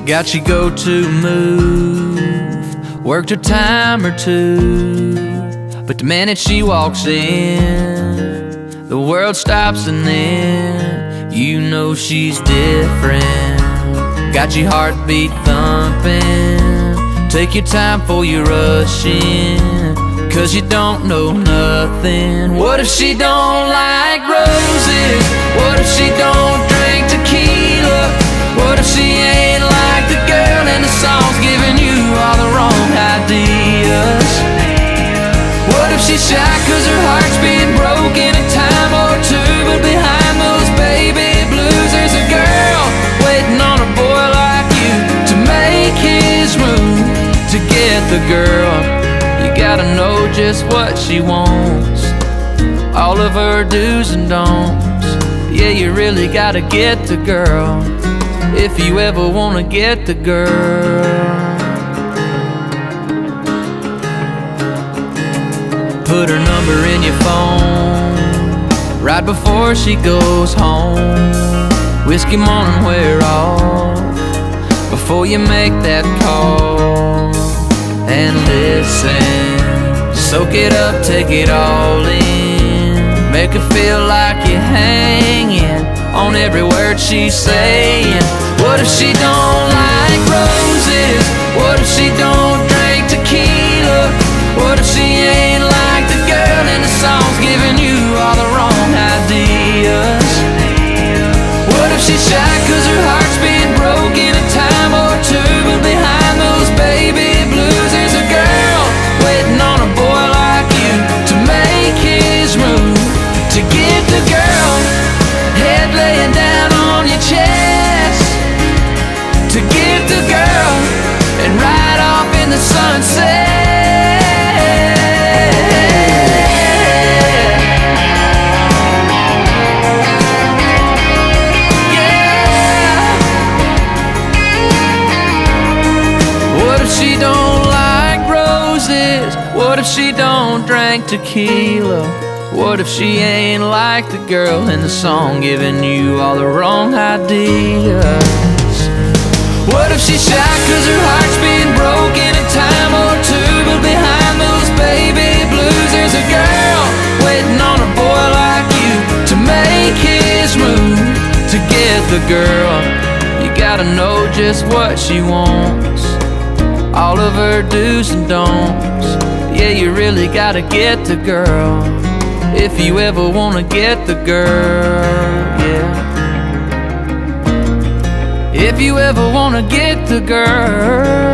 Got your go-to move, worked her time or two, but the minute she walks in, the world stops and then you know she's different. Got your heartbeat thumping, take your time before you rush in, 'cause you don't know nothing. What if she don't like roses? What if she don't drink tequila? What if she ain't like the girl in the songs, giving you all the wrong ideas? What if she's shy 'cause her heart's been broken a time or two, but behind those baby blues there's a girl waiting on a boy like you to make his move? To get the girl, you gotta know just what she wants, all of her do's and don'ts. Yeah, you really gotta get the girl if you ever wanna get the girl. Put her number in your phone right before she goes home. Whiskey morning wear off before you make that call. And listen, soak it up, take it all in, make her feel like you're hanging on every word she's saying. What if she don't like roses? What if she don't drink tequila? What if she ain't like the girl in the songs, giving you all the wrong ideas? What if she's shy 'cause her heart's been broken a time or two, but behind those baby blues there's a girl waiting on a boy like you to make his move? To get the girl, head laying down on your chest. To get the girl and ride off in the sunset. Yeah. What if she don't like roses? What if she don't drink tequila? What if she ain't like the girl in the song, giving you all the wrong ideas? What if she's shy 'cause her heart's been broken a time or two, but behind those baby blues there's a girl waiting on a boy like you to make his move? To get the girl, you gotta know just what she wants, all of her do's and don'ts. Yeah, you really gotta get the girl if you ever wanna get the girl, yeah. If you ever wanna get the girl.